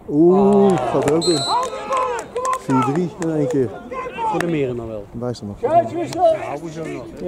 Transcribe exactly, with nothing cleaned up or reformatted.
Oeh, gaat er ook in. vier drie in één keer. Voor de meren dan wel. Wijst er nog. Ja, hoezo nog.